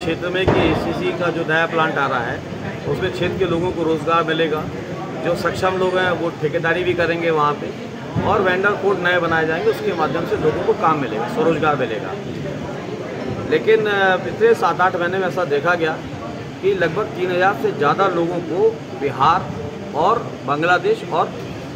क्षेत्र में कि एसीसी का जो नया प्लांट आ रहा है उसमें क्षेत्र के लोगों को रोज़गार मिलेगा। जो सक्षम लोग हैं वो ठेकेदारी भी करेंगे वहाँ पे, और वेंडर कोड नए बनाए जाएंगे, उसके माध्यम से लोगों को काम मिलेगा, स्वरोजगार मिलेगा। लेकिन पिछले 7-8 महीने में ऐसा देखा गया कि लगभग 3000 से ज़्यादा लोगों को बिहार और बांग्लादेश और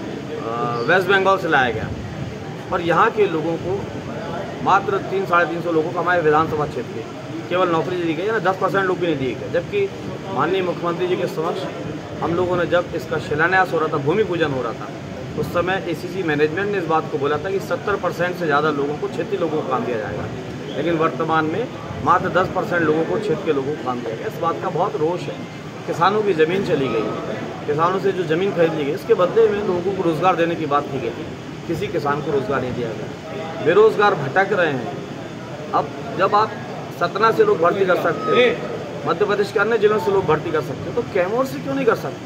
वेस्ट बंगाल से लाया गया, और यहाँ के लोगों को मात्र 300-350 लोगों को हमारे विधानसभा क्षेत्र के केवल नौकरी दी गई है ना, 10% लोग भी नहीं दिए गए। जबकि माननीय मुख्यमंत्री जी के समक्ष हम लोगों ने जब इसका शिलान्यास हो रहा था, भूमि पूजन हो रहा था, उस समय एसीसी मैनेजमेंट ने इस बात को बोला था कि 70% से ज़्यादा लोगों को, क्षेत्रीय लोगों को काम दिया जाएगा। लेकिन वर्तमान में मात्र 10% लोगों को, क्षेत्र के लोगों को काम दिया गया। इस बात का बहुत रोष है। किसानों की ज़मीन चली गई, किसानों से जो ज़मीन खरीद ली गई, इसके बदले में लोगों को रोज़गार देने की बात की गई थी, किसी किसान को रोज़गार नहीं दिया गया। बेरोज़गार भटक रहे हैं। अब जब आप सतना से लोग भर्ती कर सकते हो, मध्य प्रदेश के अन्य जिलों से लोग भर्ती कर सकते हो, तो कैमूर से क्यों नहीं कर सकते?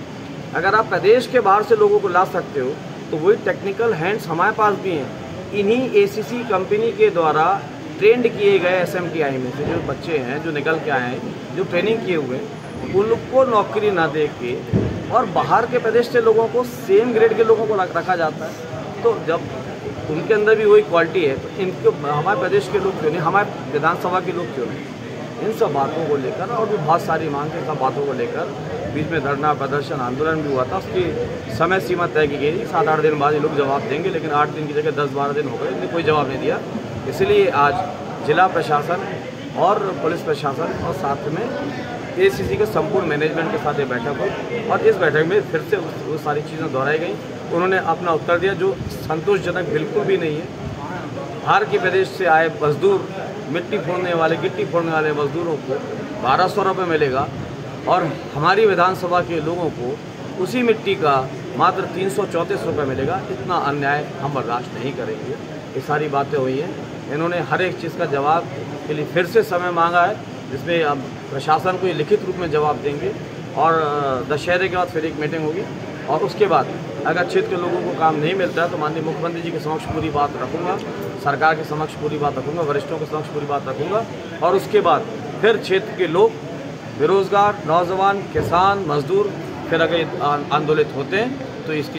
अगर आप प्रदेश के बाहर से लोगों को ला सकते हो तो वही टेक्निकल हैंड्स हमारे पास भी हैं। इन्हीं एसीसी कंपनी के द्वारा ट्रेंड किए गए एसएमटीआई में से जो बच्चे हैं, जो निकल के आए हैं, जो ट्रेनिंग किए हुए हैं, उनको नौकरी ना दे के और बाहर के प्रदेश से लोगों को, सेम ग्रेड के लोगों को रखा जाता है। तो जब उनके अंदर भी वही क्वालिटी है तो इनको हमारे प्रदेश के लोग क्यों नहीं, हमारे विधानसभा के लोग क्यों नहीं? इन सब बातों को लेकर और भी बहुत सारी मांग के सब बातों को लेकर बीच में धरना, प्रदर्शन, आंदोलन भी हुआ था। उसकी समय सीमा तय की गई, 7-8 दिन बाद ये लोग जवाब देंगे, लेकिन 8 दिन की जगह 10-12 दिन हो गए, इन्हें कोई जवाब नहीं दिया। इसलिए आज जिला प्रशासन और पुलिस प्रशासन और साथ में एसीसी के संपूर्ण मैनेजमेंट के साथ ये बैठक हुई, और इस बैठक में फिर से वो सारी चीज़ें दोहराई गई। उन्होंने अपना उत्तर दिया जो संतोषजनक बिल्कुल भी नहीं है। बाहर के प्रदेश से आए मजदूर, मिट्टी फोड़ने वाले, गिट्टी फोड़ने वाले मजदूरों को 1200 रुपये मिलेगा, और हमारी विधानसभा के लोगों को उसी मिट्टी का मात्र 334 रुपये मिलेगा। इतना अन्याय हम बर्दाश्त नहीं करेंगे। ये सारी बातें हुई हैं। इन्होंने हर एक चीज़ का जवाब के लिए फिर से समय मांगा है, जिसमें अब प्रशासन को ये लिखित रूप में जवाब देंगे, और दशहरे के बाद फिर एक मीटिंग होगी, और उसके बाद अगर क्षेत्र के लोगों को काम नहीं मिलता है तो माननीय मुख्यमंत्री जी के समक्ष पूरी बात रखूँगा, सरकार के समक्ष पूरी बात रखूँगा, वरिष्ठों के समक्ष पूरी बात रखूँगा, और उसके बाद फिर क्षेत्र के लोग, बेरोजगार, नौजवान, किसान, मजदूर फिर अगर आंदोलित होते हैं तो इसकी